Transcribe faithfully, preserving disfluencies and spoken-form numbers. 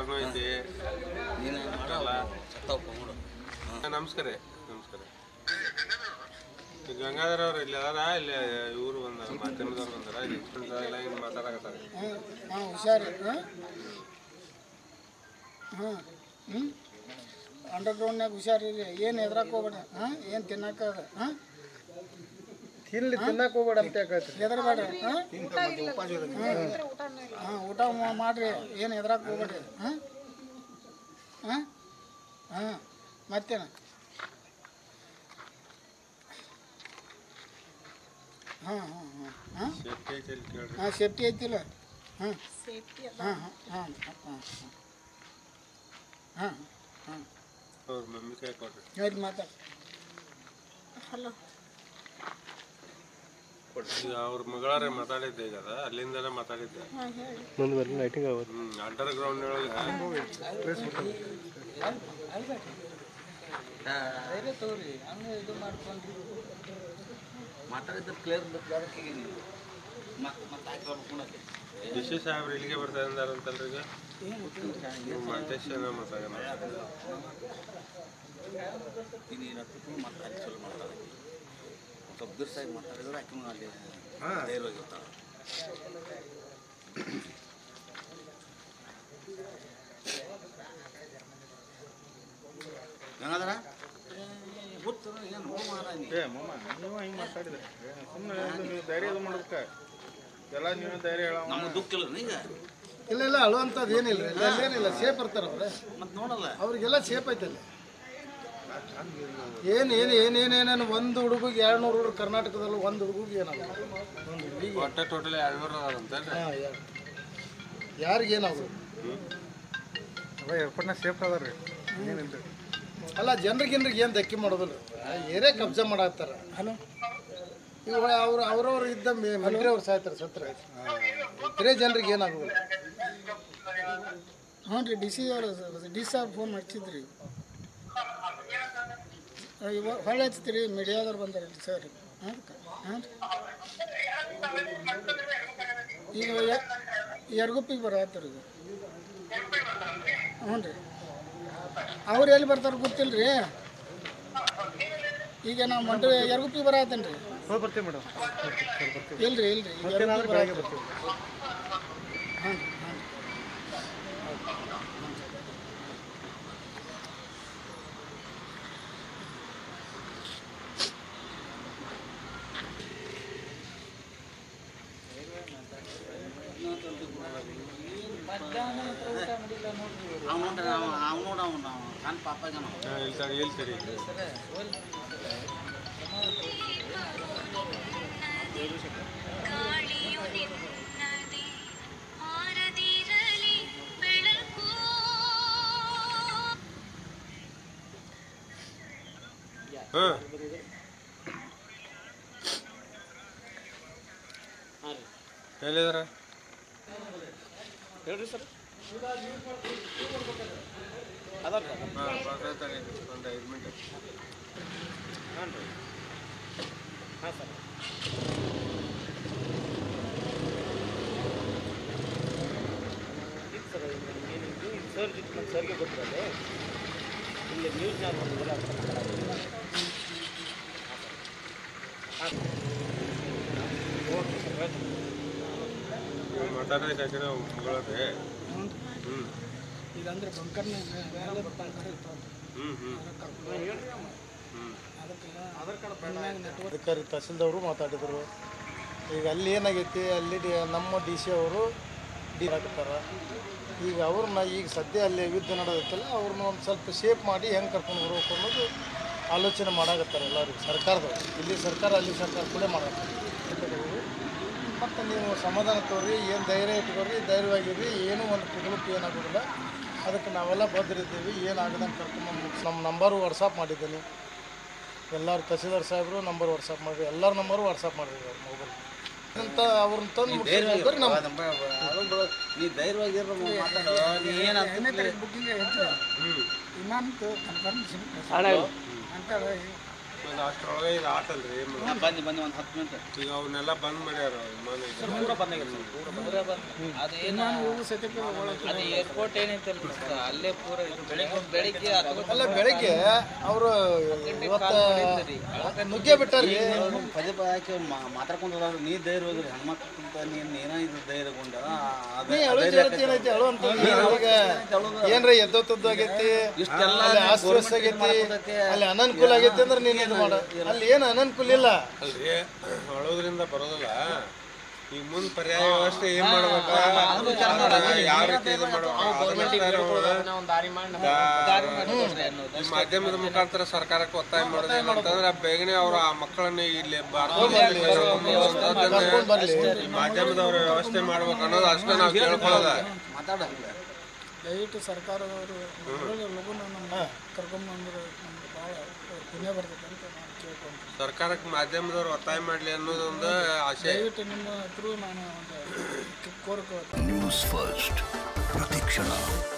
ಆಟೋನೂ ಐತಿ. ನಮಸ್ಕಾರ ನಮಸ್ಕಾರ. ಗಂಗಾಧರ ಅವ್ರು ಇಲ್ಲಿ ಅದಾರ, ಇಲ್ಲಿ ಇವರು ಬಂದಾರ, ಮಾಧ್ಯಮದವ್ರು ಬಂದಾರ, ಇಲ್ಲಿ ಎಲ್ಲ ಹಿಂಗೆ ಮಾತಾಡಕತ್ತಾರೆ. ಹಾಂ ಹುಷಾರಿ. ಹಾಂ ಹಾಂ ಹ್ಞೂ ಅಂಡರ್ ಗ್ರೌಂಡ್ನಾಗ ಹುಷಾರಿರಿ. ಏನು ಹೆದ್ರಾಕ್ ಹೋಗ್ಬೇಡ. ಹಾಂ ಏನು ತಿನ್ನಕ್ಕದ. ಹಾಂ ತಿನ್ಲಿ ತಿನ್ನಕ್ಕೆ ಹೋಗ್ಬೇಡ ಅಂತ ಯಾಕೈತಿ ಹೆದರ್ಬೇಡ. ಹಾಂ ಹಾಂ ಊಟ ಮಾಡಿರಿ, ಏನು ಹೆದ್ರಾಕ್ ಹೋಗ್ಬೇಡ್ರಿ. ಹಾಂ ಹಾಂ ಹಾಂ ಮತ್ತೇನ ಹಾಂ ಹಾಂ ಹಾಂ ಹಾಂ ಹಾಂ ಸೇಫ್ಟಿ ಐತಿಲ್ಲ. ಹಾಂ ಹಾಂ ಹಾಂ ಹಾಂ ಹಾಂ ಹಾಂ ಹಾಂ ಅವ್ರ ಮಮ್ಮಿ ಕೈ ಕೊಡ್ರಿ. ಹೇಳಿ ಮಾತಾಡಿ. ಹಲೋ ಈಗ ಅವ್ರ ಮಗಳಾರೆ ಮಾತಾಡಿದ್ದೆ, ಈಗ ಅದ ಅಲ್ಲಿಂದನೇ ಮಾತಾಡಿದ್ದೆ. ಮುಂದೆ ಬರ್ಲಿ ಲೈಟಿಂಗ್ ಆಗೋದು. ಹ್ಞೂ ಅಂಡರ್ ಗ್ರೌಂಡ್ ಒಳಗೆ ತಗೋರಿ ಹಂಗೆ ಇದು ಮಾಡ್ಕೊಂಡ್ರಿ ಮಾತಾಡಿದ್ರೆ ಕ್ಲಿಯರ್ ಡಿ ಸಿ ಸಾಹೇಬ್ರು ಇಲ್ಲಿಗೆ ಬರ್ತಾ ಇದ್ದಾರಂತಲ್ರಿ. ಈಗ ನೀವು ಮಾತೇಶನ ಮಾತಾಡೋಣ. ಇನ್ನೇನು ಮಾತಾಡಿ ಚಲೋ ಮಾಡ್ತಾರೆ. ಸ್ವಲ್ಪ ದಿವಸ ಮಾತಾಡಿದ್ರೆ ಆಕೆ ಅಲ್ಲಿ ಧೈರ್ಯವಾಗಿರ್ತಾಳೆ. ಗಂಗಾಧರ ಗೊತ್ತು ಏನು ಹೋ ಮಾರ ಏ ಮಮ್ಮ ನೀವು ಹಿಂಗೆ ಮಾತಾಡಿದ್ರೆ ಸುಮ್ಮನೆ ನೀವು ಧೈರ್ಯ ಇದು ಮಾಡೋದಕ್ಕೆ ಎಲ್ಲ ನೀವು ಧೈರ್ಯ ಹೇಳ. ನಮ್ಗೆ ದುಃಖ ಇಲ್ಲ ಈಗ. ಇಲ್ಲ ಇಲ್ಲ ಅಳುವಂಥದ್ದು ಏನಿಲ್ಲ. ಅಲ್ಲೇನಿಲ್ಲ, ಸೇಫ್ ಇರ್ತಾರೆ ಅವ್ರೆ. ಮತ್ತೆ ನೋಡಲ್ಲ ಅವ್ರಿಗೆಲ್ಲ ಸೇಫ್ ಐತಲ್ಲ. ಏನು ಏನು ಏನೇನೇನೇನು ಒಂದು ಹುಡುಗಿಗೆ ಎರಡು ನೂರು ಹುಡುಗರು ಕರ್ನಾಟಕದಲ್ಲಿ ಒಂದು ಹುಡುಗಿಗೆ ಏನಾಗ ಒಂದು ಹುಡುಗಿಗೆ ಒಟ್ಟೆ ಟೋಟಲ್ ಎರಡ್ನೂರು ಅದಾರಂತೇಳಿ. ಹಾಂ ಯಾರಿಗೇನಾಗೋದು ಅದ ಏರ್ಪೋರ್ಟ್ನಾಗ ಸೇಫ್ ಅದ ರೀ ಏನಿಲ್ಲ. ಅಲ್ಲ ಜನರಿಗಿನ್ರಿಗೆ ಏನು ಧಕ್ಕೆ ಮಾಡೋದಿಲ್ಲ. ಏರೇ ಕಬ್ಜಾ ಮಾಡತ್ತಾರ. ಹಲೋ ಇವಾಗ ಅವ್ರು ಅವ್ರವ್ರು ಇದ್ದ ಮಂತ್ರಿ ಅವ್ರು ಸಾಯ್ತಾರೆ ಸತ್ರ ಬೇರೆ ಜನರಿಗೆ ಏನಾಗೋದಿಲ್ಲ. ಹ್ಞೂ ರೀ ಡಿ ಸಿ ಅವರು ಡಿ ಸಿ ಅವ್ರು ಫೋನ್ ಮಾಡ್ತಿದ್ರಿ. ಇವಾಗ ಹೊಳೆ ಹಚ್ತೀರಿ ಮೀಡಿಯಾದವ್ರು ಬಂದಾರೆ ಸರ್. ಹಾಂ ಹಾಂ ಈಗ ಯರ್ಗುಪ್ಪಿಗೆ ಬರತ್ತಾರ ಈಗ. ಹ್ಞೂ ರೀ ಅವ್ರು ಎಲ್ಲಿ ಬರ್ತಾರೆ ಗೊತ್ತಿಲ್ಲ ರೀ. ಈಗ ನಾವು ಮಂಡ್ಯ ಯರ್ಗುಪ್ಪಿಗೆ ಬರತ್ತೇನೆ ರೀ. ಹೋಗಿ ಬರ್ತೀವಿ ಮೇಡಮ್. ಇಲ್ರಿ ಇಲ್ರಿ ಬೆಳಗ್ಗೆ ಬರ್ತೀವಿ. ಹಾಂ ಹಾಂ ಅವ್ನು ನೋಡ್ರಿ ನಾವು ಅವ್ನು ನೋಡ ಅವ್ನು ನಾವು ಸಣ್ಣ ಪಾಪಾಗ ನಾವು ಹೇಳ್ತಾರೆ ಹೇಳ್ತೀರಿ. ಹಾಂ ಹೇಳಿದಾರ ಹೇಳ್ರಿ ಸರ್. ಹಾಂ ಬರ್ತಾರೆ ಒಂದು ಐದು ಮಿನಿಟ್. ಹಾಂ ರೀ ಹಾಂ ಸರ್. ಇದು ಸರ್ ಏನಿದು ಇದು ಸರ್ ಜೊತೆ ನಮ್ಮ ಸರ್ಗೆ ಗೊತ್ತಿರೋದು ಇಲ್ಲಿ ನ್ಯೂಸ್ ಚಾನಲ್ ಬಂದಿಲ್ಲ ಅಂತ ಓಕೆ ಸರ್. ಮಾತಾಡೋದಕ್ಕೆ ಹಾಕಿದ್ರೆ ಮಗಳೇ. ಹ್ಞೂ ಈಗ ಅಂದ್ರೆ ಬಂಕರ್ನ ಬಂಕರ್ ಇರ್ತಾವೆ. ಹ್ಞೂ ಹ್ಞೂ ಹ್ಞೂ ಅಧಿಕಾರಿ ತಹಸೀಲ್ದವರು ಮಾತಾಡಿದರು. ಈಗ ಅಲ್ಲಿ ಏನಾಗೈತಿ, ಅಲ್ಲಿ ಡಿ ನಮ್ಮ ಡಿ ಸಿ ಅವರು ಡಿ ಹಾಕ್ತಾರೆ. ಈಗ ಅವ್ರನ್ನ ಈಗ ಸದ್ಯ ಅಲ್ಲಿ ಯುದ್ಧ ನಡೆದೈತಲ್ಲ, ಅವ್ರನ್ನ ಒಂದು ಸ್ವಲ್ಪ ಸೇಫ್ ಮಾಡಿ ಹೆಂಗೆ ಕರ್ಕೊಂಡು ಬರ್ಬೇಕು ಅನ್ನೋದು ಆಲೋಚನೆ ಮಾಡಾಕತ್ತಾರೆ ಎಲ್ಲರಿಗೂ. ಸರ್ಕಾರದವರು ಇಲ್ಲಿ ಸರ್ಕಾರ ಅಲ್ಲಿ ಸರ್ಕಾರ ಕೂಡ ಮಾಡಾಕತ್ತಾರೆ. ಮತ್ತು ನೀವು ಸಮಾಧಾನ ತೋರಿ, ಏನು ಧೈರ್ಯ ಇಟ್ಕೊರಿ, ಧೈರ್ಯವಾಗಿರಿ. ಏನೂ ಒಂದು ಕುಟುಂಬಕ್ಕೆ ಏನಾಗೋದಿಲ್ಲ. ಅದಕ್ಕೆ ನಾವೆಲ್ಲ ಬದ್ರಿದ್ದೀವಿ. ಏನಾಗದಂಗೆ ಕರ್ಕೊಂಬಂದು ನಮ್ಮ ನಂಬರು ವಾಟ್ಸಪ್ ಮಾಡಿದ್ದೀನಿ. ಎಲ್ಲರೂ ತಹಸೀಲ್ದಾರ್ ಸಾಹೇಬರು ನಂಬರ್ ವಾಟ್ಸಪ್ ಮಾಡಿರಿ, ಎಲ್ಲರ ನಂಬರು ವಾಟ್ಸಪ್ ಮಾಡಿರಿ ಅವ್ರ ಮೊಬೈಲ್ ಅಂತ. ಅವ್ರನ್ನ ತಂದು ನೀ ಧೈರ್ಯವಾಗಿರೋ ಮಾತಾಡೋ. ನೀ ಏನಾಗ್ತದೆ ಬುಕ್ಕಿಂಗ್ ವಿಮಾನದ್ದು ಕನ್ಫರ್ಮೇಷನ್ ಅಂತ ಒಂದು ಅಷ್ಟರೊಳಗೆ ಇದು ಆತಲ್ರಿ ಬಂದು ಬಂದು ಒಂದು ಹತ್ತು ಮಿನಿಟ್ ಈಗ ಅವನ್ನೆಲ್ಲ ಬಂದ್ ಮಾಡ್ಯಾರ ವಿಮಾನ ಈಗ. ಪೂರ ಬಂದಾಗಿದೆ ಸರ್ ಪೂರ ಬಂದು ಅದೇನು ಅದು ಏರ್ಪೋರ್ಟ್ ಏನೈತಲ್ಲ ಸರ್ ಅಲ್ಲೇ ಪೂರ ಇದು ಬೆಳಿಗ್ಗೆ ಬೆಳಿಗ್ಗೆ ಅಥವಾ ಅಲ್ಲ ಬೆಳಿಗ್ಗೆ ಅವರು ಇವತ್ತು ನುಗ್ಗೆ ಬಿಟ್ಟಾರ್ರಿ ಪದೇ ಪದೇ ಹಾಕಿ ಮಾತಾಡ್ಕೊಂಡು ನೀ ಧೈರ್ಯ ಹೋದ್ರಿ ಹೆಣ್ಮಕ್ಳಿಂತ ನೀನು ಏನೋ ಇದು ಧೈರ್ಯಗೊಂಡ ನೀ ಅಳು ಜರತ್ ಏನೈತಿ ಅಳು ಅಂತ ಈಗ ಏನ್ರ ಎದ್ದೊತ್ತದ್ದು ಆಗೈತಿ ಇಷ್ಟೆಲ್ಲ ಅಲ್ಲಿ ಆಸ್ವಾಸ ಆಗೈತಿ ಅಲ್ಲಿ ಅನನುಕೂಲ ಆಗೈತಿ ಅಂದ್ರೆ ನೀನು ಇದು ಮಾಡ ಅಲ್ಲಿ ಏನು ಅನನುಕೂಲ ಇಲ್ಲ ಅಲ್ರಿ ಅಳೋದ್ರಿಂದ ಬರೋದಿಲ್ಲ ಈಗ ಮುಂದ್ ಪರ್ಯಾಯ ವ್ಯವಸ್ಥೆ ಏನ್ ಮಾಡ್ಬೇಕ ಯಾವ ರೀತಿ ಇದು ಈ ಮಾಧ್ಯಮದ ಮುಖಾಂತರ ಸರ್ಕಾರಕ್ಕೆ ಒತ್ತಾಯ ಮಾಡೋದು ಏನಂತಂದ್ರೆ ಬೇಗನೆ ಅವ್ರ ಆ ಮಕ್ಕಳನ್ನ ಇಲ್ಲಿ ಈ ಮಾಧ್ಯಮದವ್ರ ವ್ಯವಸ್ಥೆ ಮಾಡ್ಬೇಕು ಅನ್ನೋದು ಅಷ್ಟೇ ನಾವು ಕೇಳ್ಕೊಳ್ಳೋದ. ಮಾತಾಡ ದಯವಿಟ್ಟು ಸರ್ಕಾರದವರು ಲಘು ಕರ್ಕೊಂಡ್ಬಂದ್ರೆ ನಮ್ಗೆ ಭಾಳ ಪುಣ್ಯ ಬರ್ತೈತೆ ಅಂತ ನಾನು ಕೇಳ್ಕೊಂತೀನಿ. ಸರ್ಕಾರಕ್ಕೆ ಮಾಧ್ಯಮದವ್ರು ಒತ್ತಾಯ ಮಾಡ್ಲಿ ಅನ್ನೋದೊಂದು ಆಸೆ. ದಯವಿಟ್ಟು ನಿಮ್ಮ ಥ್ರೂ ನಾನು ಒಂದು ಕೋರಿಕೆ ನ್ಯೂಸ್ ಫಸ್ಟ್ ಪ್ರತಿಕ್ಷಣ.